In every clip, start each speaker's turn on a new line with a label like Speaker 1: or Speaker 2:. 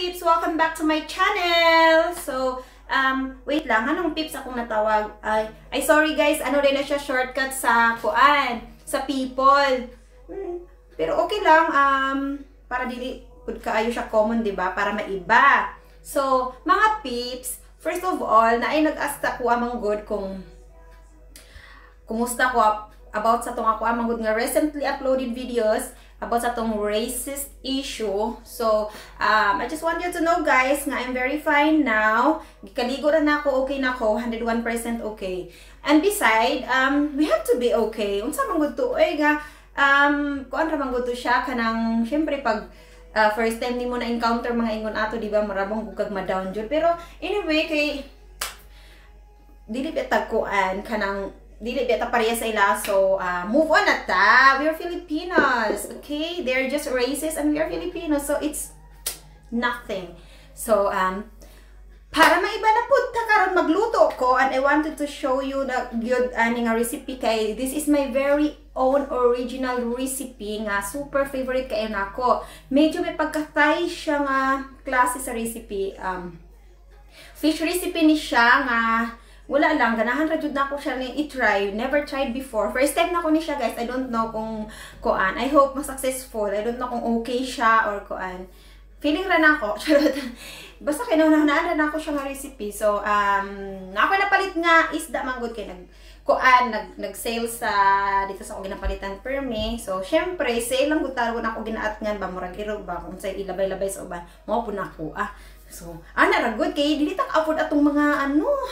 Speaker 1: peeps! Welcome back to my channel! So, wait lang. Anong peeps akong natawag? Ay, sorry guys. Ano rin na siya shortcut sa kuan, sa people. Pero okay lang. Para dili pud kaayo siya common, di ba? Para maiba. So, mga peeps, first of all, na ay nag-asta ko amang good kung kumusta ko about sa tong ako amang good nga recently uploaded videos about sa tong racist issue. So, I just want you to know guys nga I'm very fine now. Gikaligo na nako, okay na ko, 101% okay. And beside, we have to be okay. Unsa man gud to oy nga kuan ra man gud to siya kanang syempre pag first time nimo na encounter mga ingon ato, di ba, marabong kag ma-down jud. Pero anyway kay dili beta kuan kanang dili beta pareha sa ila, so move on na ta. We are Filipinos, okay? They're just racist and we are Filipinos, so it's nothing. So para maiba na pud ta karon magluto ko, and I wanted to show you the good ani nga recipe kay this is my very own original recipe nga super favorite kay nako. Medyo may pagka-Thai siya nga klase sa recipe. Fish recipe ni siya nga wala lang, ganahan ra jud nako siya ni i-try. Never tried before. First time nako ni siya guys. I don't know kung kuan. I hope mas successful. I don't know kung okay siya or kuan. Feeling ra nako. Basta kinaunahan ra nako siya nga recipe. So nako napalit nga isda manggod kay nag-sale sa dito sa ako ginapalitan per me. So syempre sale lang gud taro nako ginaatngan ba murag irog ba kung say ilabay-labay sa uban. Mao pud nako So, ana ra good kay dili tak apod atong mga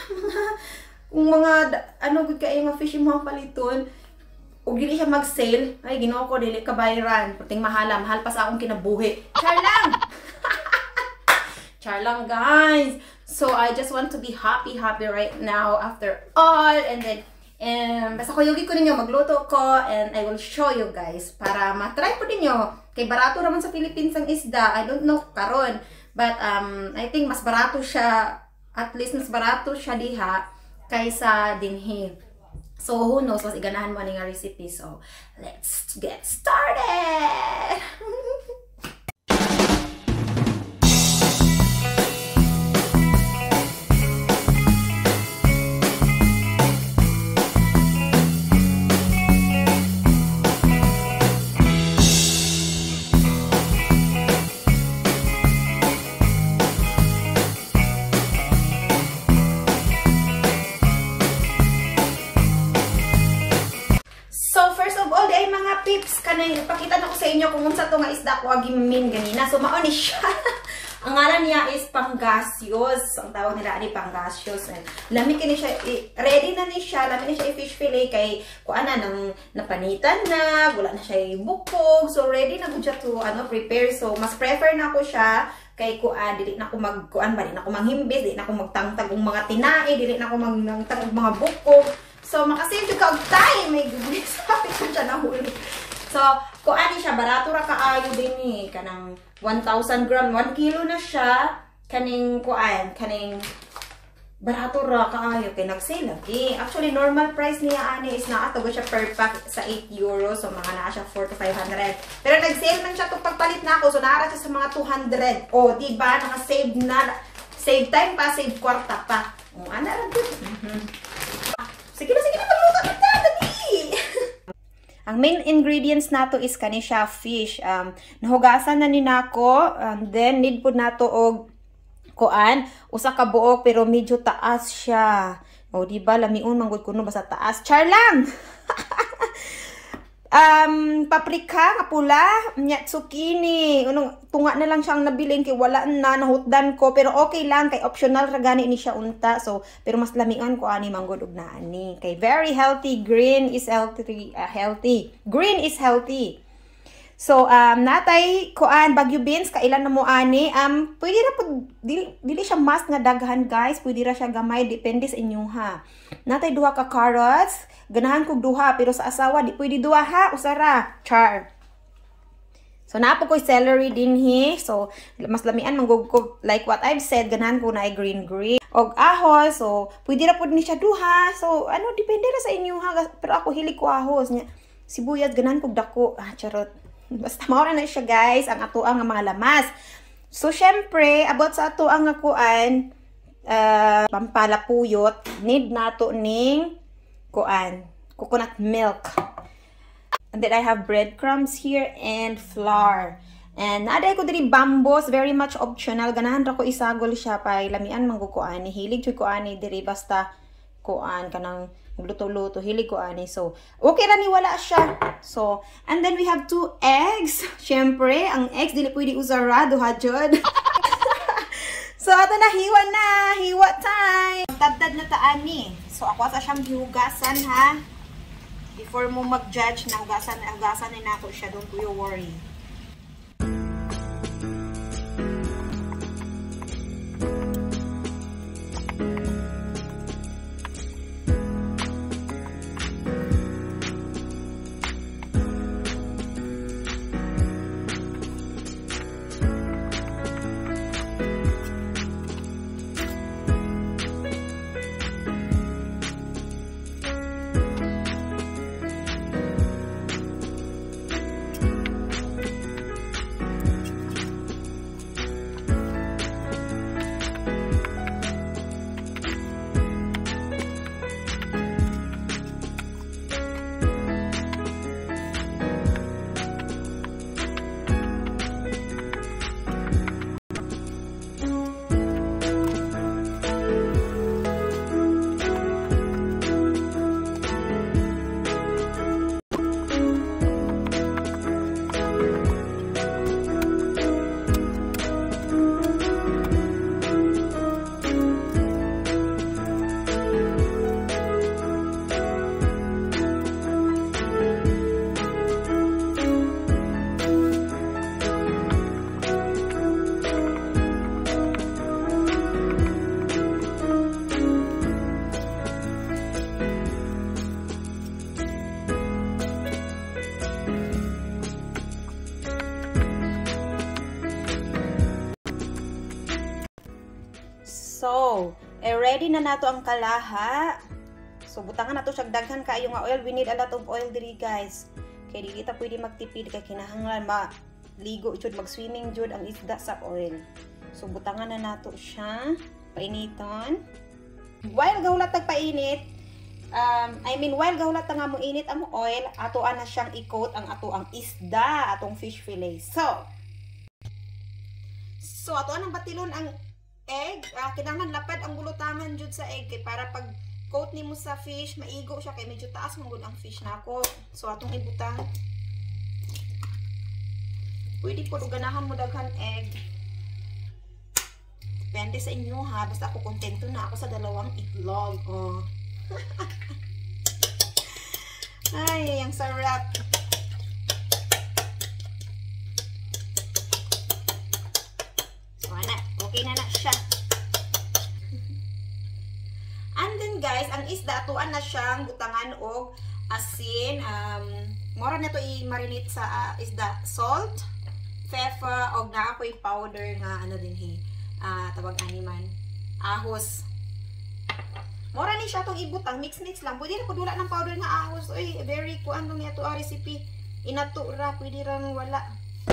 Speaker 1: mga good kay nga fish mo paliton. Ug dili siya mag-sale, ay Ginoo ko dili ka bayaran, puting mahal pa sa akong kinabuhi. Char lang. Char lang guys. So, I just want to be happy right now after all, and then basta kuyugi ko ninyo magluto ko and I will show you guys para ma-try po ninyo. Kay barato naman sa Philippines ang isda. I don't know karon. But I think mas barato siya, at least mas barato siya diha kaysa dinhi. So who knows, mas iganahan mo nga recipe. So let's get started! Pips, kanay ipakita na ko sa inyo kung unsa to nga isda ko agimin ganina. So mao ni siya. Ang ngalan niya is pangasius. Ang tawag nila ni pangasius. Lami kini siya, ready na ni siya. Lami ni siya i-fish fillet kay kuan na nang napanitan na, wala na siya ibukog. So ready na gud siya to prepare. So mas prefer na ko siya kay kuan dili na ko magkuan ba, dili na ko manghimbis, dili na ko magtangtag og mga tinae, dili na ko magtangtag og mga bukog. So, makasave jud ka og time. My goodness, sabi ko siya nahuli. So, kung ani siya, barato ra kaayo din eh. Kanang 1,000 gram, 1 kilo na siya. Kaning kuan, kaning barato ra kaayo. Kaya nag-sale lagi. Actually, normal price niya ani is naatago siya per pack sa 8 euros. So, mga naa siya 4 to 500. Pero nag-sale man siya itong pagpalit na ako. So, naara siya sa mga 200. O, diba? Naka-save na. Save time pa, save kwarta pa. O, ana ra good. Sige na, magluto na dali! Ang main ingredients nato is kani siya fish. Nahugasan na ni nako, then need po nato og kuan, usa ka buok pero medyo taas siya. O di ba lamiun manggod kuno basta taas. Char lang. Paprika nga pula, nya zucchini. Unong tunga na lang siyang nabilin kay wala na nahutdan ko, pero okay lang kay optional ra gani ni siya unta. So pero mas lamian ko ani manggod og naani kay very healthy. Green is healthy. Green is healthy. So natay kuan bagyo beans kailan na mo ani. Pwede ra pud dili siya must nga daghan guys, pwede ra siya gamay depende sa inyo ha. Natay duha ka carrots. Ganahan kog duha pero sa asawa di pwede duha ha, usara. Char. So napo koy celery dinhi. So mas lamian manggug ko like what I've said, ganahan ko na ay green og ahos. So pwede ra pud ni siya duha. So depende ra sa inyo ha, pero ako hilig ko ahos nya. Sibuyas ganahan kog dako. Charot. Basta mao na siya guys ang atuang mga lamas. So, syempre, about sa ato ang kuan, pampalapuyot, need nato ning kuan, coconut milk. And then I have breadcrumbs here and flour. And naday ko diri bambos, very much optional. Ganahan ra ko isagol siya pa lamian manggukuan ni. Hilig jud ko ani diri basta kuan kanang luto-luto, hilig ko ani. So, okay ra ni wala siya. So, and then we have 2 eggs. Syempre, ang eggs dili pwede usara duha jud. So, ato na hiwa na, hiwa time. Tadtad na ta ani. So, ako sa siyang gihugasan ha. Before mo mag-judge na hugasan na ako siya, don't you worry. So, ready na nato ang kalaha. So, butangan nato siya daghan kayo nga oil. We need a lot of oil diri, guys. Kaya di kita pwede magtipid kay kinahanglan maligo jud, mag-swimming jud ang isda sa oil. So, butangan na nato siya. Painiton. While gahulat tagpainit, while gahulat nga mo init ang oil, atoan na siyang i-coat ang ato ang isda, atong fish fillet. So, atoan ang batilon ang egg. Kinahanglan lapad ang bulutangan jud sa egg kay para pag coat nimo sa fish, maigo siya kay medyo taas man gud ang fish nako. So atong ibutang. Pwede po ganahan mo daghan egg. Depende sa inyo ha, basta ako kontento na ako sa 2 itlog. Oh. Ay, ang sarap. So ana, okay na siya. And then guys, ang isda atuan na siyang butangan og asin. Mora na to i-marinate sa isda, salt, pepper, og naa ko'y powder nga ano din tawag animan, ahos. Mora ni siya tong ibutang, mix lang. Pwede na po dula ng powder nga ahos. Uy, very kuan lang niya to recipe. Inato ra, pwede rang wala.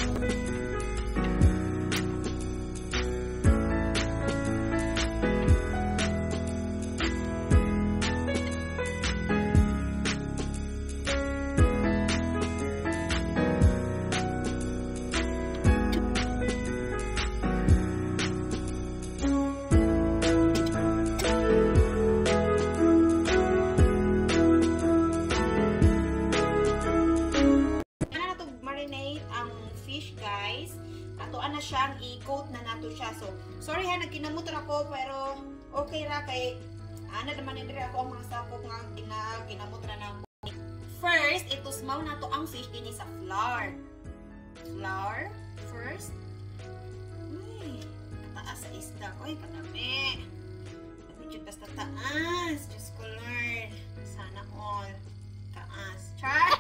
Speaker 1: Na siyang i-coat na nato siya. So, sorry ha, nagkinamot ako, pero okay ra kay ana naman din ako ang mga sakop nga ginamot ra na. First, itusmaw nato ang fish din sa flour. Flour first. Uy, kataas sa isda. Uy, kadami. Medyo basta taas. Diyos ko Lord. Sana all. Taas. Char!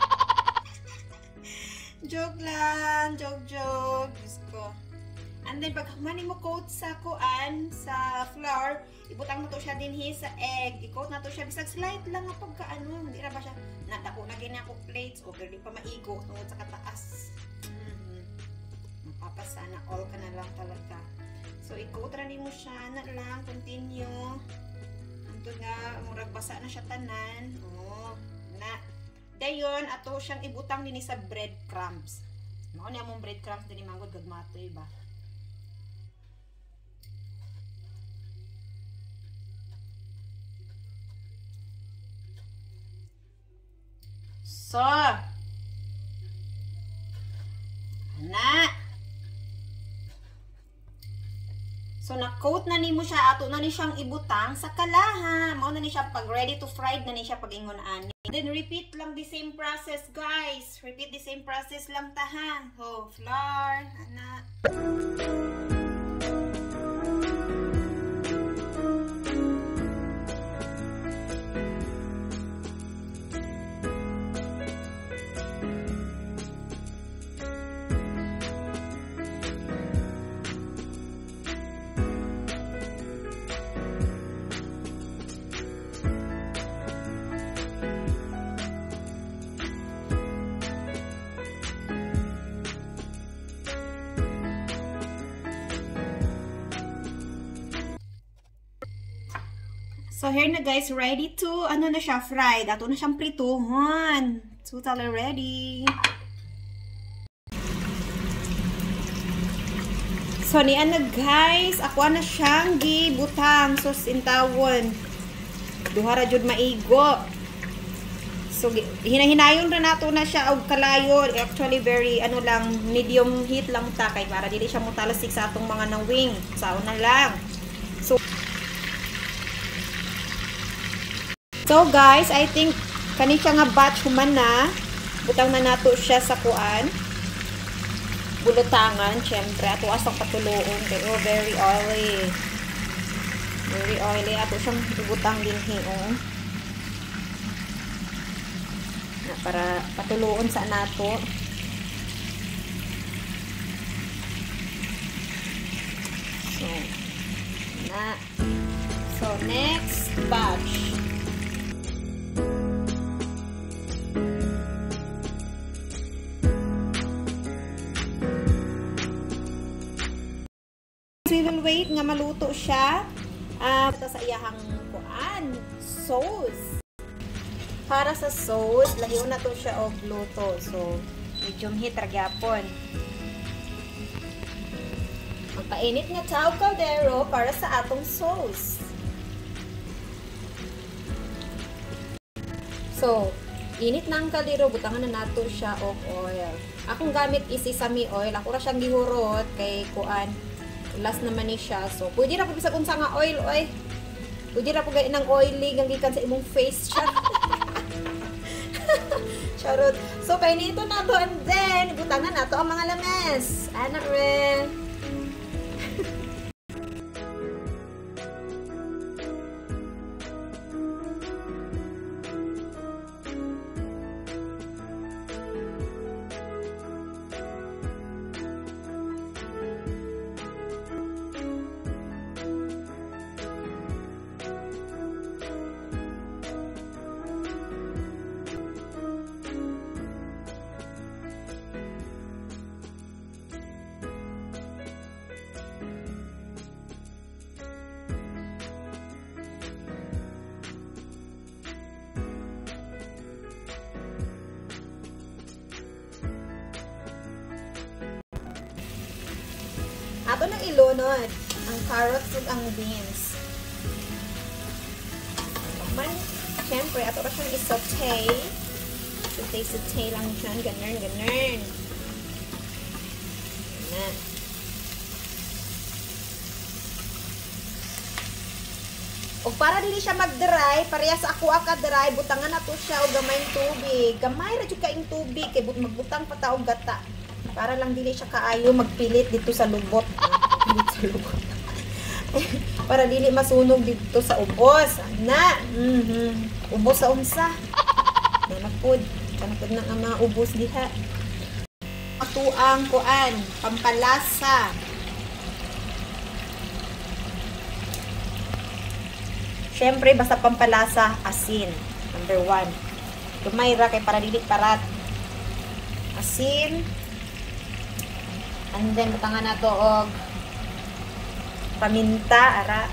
Speaker 1: Joke lang. Joke. Diyos ko. And then, pag mani mo coat sa kuan, sa flour, ibutang mo to siya din sa egg. I-coat na to siya. Bisag slight lang nga pagkaano. Hindi na ba siya, nadako na ganyan ako plates. O, pero di pa maigo. Tungod sa kataas. Apas sana all ka na lang talaga. So ikot ra nimo siya na lang, continue. Anto nga murag basa na siya tanan. Oh, na. Dayon ato siyang ibutang dinhi sa breadcrumbs. Mao ni among breadcrumbs dinhi manggod gagmatoy ba. So, na. So, na-coat na nimo siya. Ato na ni siyang ibutang sa kalaha. Mao na ni siya pag ready to fried na ni siya pag ingon ani. Then, repeat lang the same process, guys. Repeat the same process lang tahan. Oh, flour. Ana. So, here na guys, ready to, ano na siya, fried. Ato na siyang prituhan. Totally ready. So, niyan na guys, ako na siyang gibutang. So, sintawon. Duhara jud maigo. So, hinahinayon ra nato na siya og kalayo. Actually, very, ano lang, medium heat lang ta. Kay para dili siya mutalasik sa atong mga nawing. Sao na lang. So guys, I think kani siya nga batch human na. Butang na nato siya sa kuan. Bulutangan, syempre. Ato asang patuloon. Kaya very oily. Very oily. Ato siyang ibutang din hiyo. Na para patuloon sa nato. So, na. So, next batch. We will wait nga maluto siya. Ito sa iyahang kuan, sauce. Para sa sauce, lahiw na to siya og luto. So, medium heat ra gyapon. Magpainit nga tawag kaldero para sa atong sauce. So, init na ang kaldero, butangan na nato siya og oil. Akong gamit is sesame oil. Ako ra siyang gihurot kay kuan. Last naman ni siya. So, pwede na po bisag unsa nga oil, oy. Pwede na po gaya ng oily, ang gikan sa imong face siya. Charot. So, painito na to and then, butangan na to ang mga lames. Anak rin. Ato nang ilunod ang carrots ug ang beans. Man, syempre, ato ra siyang i-saute. Saute lang siya. Ganun. Na. O para dili siya mag-dry, parehas ako ka-dry, butangan na to siya og gamayng tubig. Gamay ra jud kaing tubig kay magbutang pa ta og gata. Para lang dili siya kaayo magpilit dito sa lubot. Dito sa lubot. Para dili masunog dito sa ubos. Na. Ubos sa unsa. Nanapod. Kanapod na ang mga ubos diha. Atuang kuan, pampalasa. Syempre basta pampalasa, asin. Number 1. Gamay ra kay para dili parat. Asin. And then butangan na to og paminta ara.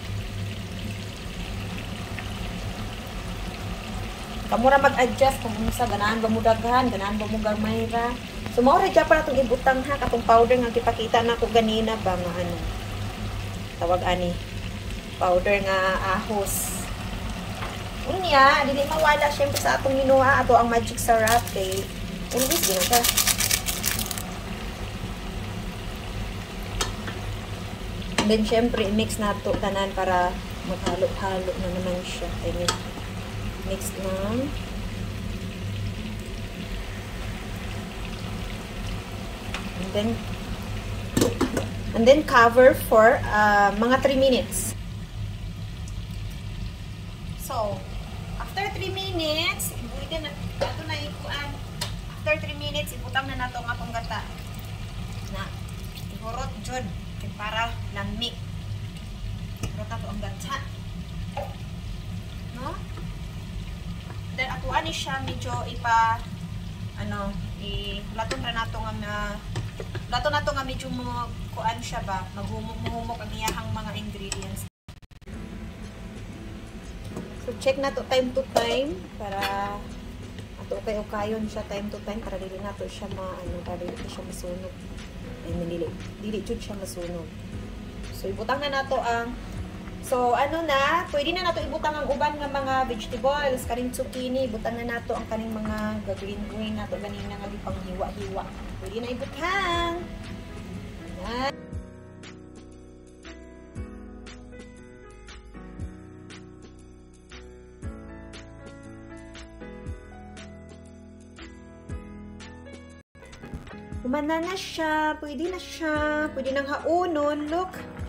Speaker 1: Kamura mag-adjust kung unsa ganahan ba mo daghan, ganahan ba mo gamay ra. So mao ra jud para tong ibutang ha katong powder nga gipakita nako ganina ba nga ano. Tawag ani powder nga ahos. Unya, dili mawala syempre sa atong hinuha ato ang magic sarap kay always gina siya. And then syempre i-mix nato tanan para maghalo-halo na naman siya. I mean, mix lang. And then cover for mga 3 minutes. So, after 3 minutes, ibutin na ato na ikuan. After 3 minutes, ibutang na nato ang atong gata. Na ihurot jud para lamig. Ihurot nato ang gata. No? Then atuan ni siya medyo lato na nato nga medyo mo kuan siya ba, maghumok ang iyahang mga ingredients. So check na to time to time para ato ukay-ukayon siya time to time para dili nato siya para dili siya masunog. Ay dili jud siya masunog. So ibutang na nato ang pwede na nato ibutang ang uban nga mga vegetables, kaning zucchini, ibutang na nato ang kaning mga green nato ganina nga pang hiwa-hiwa. Pwede na ibutang. Yan. Umana na siya, pwede na siya, pwede nang haunon, look.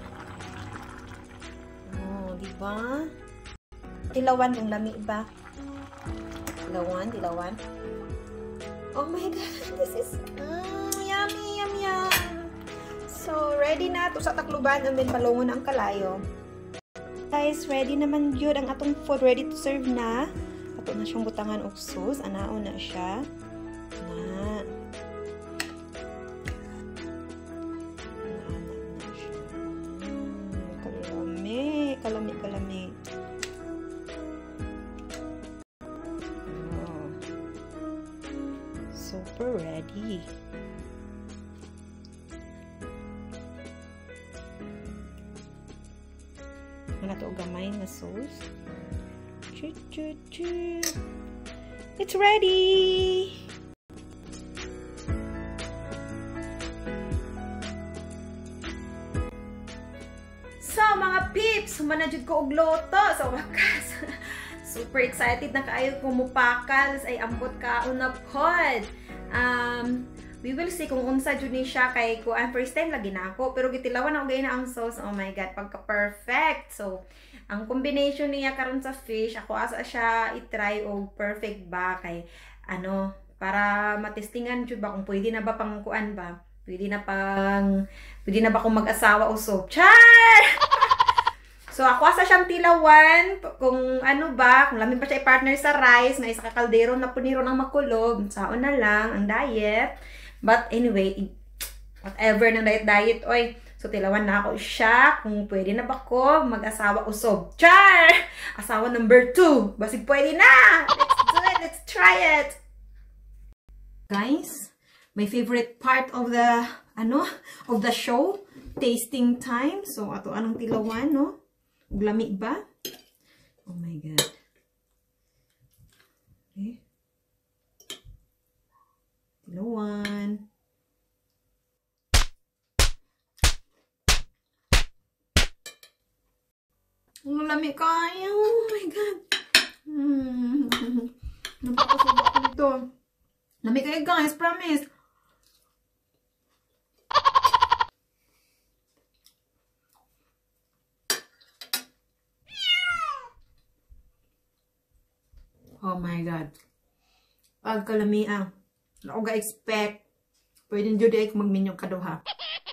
Speaker 1: Diba? Dilawan yung lami ba? Dilawan. Oh my god, this is yummy. So, ready na to sa takluban and then palungon ang kalayo. Guys, ready naman yun ang atong food. Ready to serve na. Ato na siyang butangan og sauce. Anao na siya. Kalami. Oh. Super ready. Wala to gamay na sauce. It's ready! So, mga peeps, humanadjud ko og loto sa wakas. Super excited na kaayo kung mupakal ay ambot ka una pod. We will see kung unsa jud ni siya kay ko first time lagi na ako pero gitilawan ako gayna ang sauce. Oh my god, pagka perfect. So, ang combination niya karon sa fish, ako asa siya i-try og perfect ba kay para matestingan jud ba kung pwede na ba pang kuan ba. Pwede na ba akong mag-asawa o soap? Char! So, ako asa siyang tilawan. Kung kung lamin pa siya i-partner sa rice, na isa ka kaldero na puniro ng makulog. Saon na lang ang diet. But anyway, whatever ng diet, oy. So, tilawan na ako siya kung pwede na ba ko mag-asawa o soap. Char! Asawa number 2. Basig pwede na! Let's do it! Let's try it! Guys, my favorite part of the show, tasting time. So ato anong tilawan, no? Lami ba? Oh my god. Okay. Tilawan. Ang lami kayo. Oh my god. Napakasubo ako nito. Lami kayo guys, promise. Oh my god. Pagkalami ako ga-expect. Pwede nyo di ako magminyong kaduha.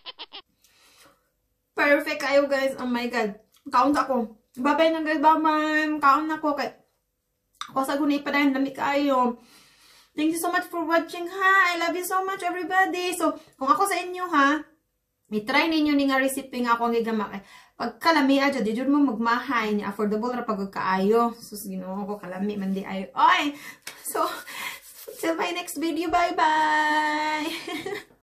Speaker 1: Perfect kayo guys. Oh my god. Kaon ako. Babay na guys. Babay. Kaon ako. Ako sa gunay pa dahil lami kayo. Thank you so much for watching ha. I love you so much everybody. So, kung ako sa inyo ha, i-try ninyo ni nga recipe nga akong gigamak. Pag kalami aja, di jud mo magmahay ni affordable ra pag kaayo. Sus Ginoo ko kalami man di ayo. Oy. So, till my next video. Bye-bye.